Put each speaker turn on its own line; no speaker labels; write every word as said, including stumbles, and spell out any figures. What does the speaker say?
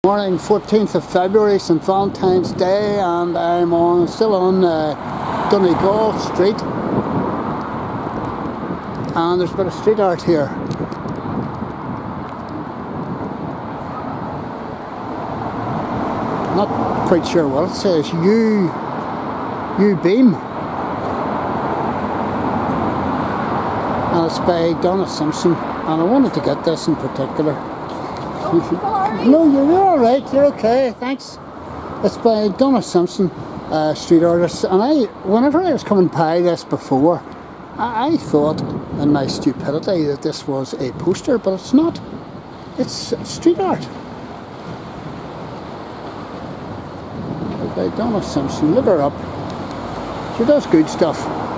Morning, fourteenth of February, Saint Valentine's Day, and I'm on still on uh, Donegall Street, and there's a bit of street art here. Not quite sure what it says. You, You Beaut, and it's by Danni Simpson, and I wanted to get this in particular.
Oh, sorry.
No, you're, you're all right. You're okay. Thanks. It's by Danni Simpson, uh, street artist. And I, whenever I was coming by this before, I, I thought, in my stupidity, that this was a poster, but it's not. It's street art. By Danni Simpson. Look her up. She does good stuff.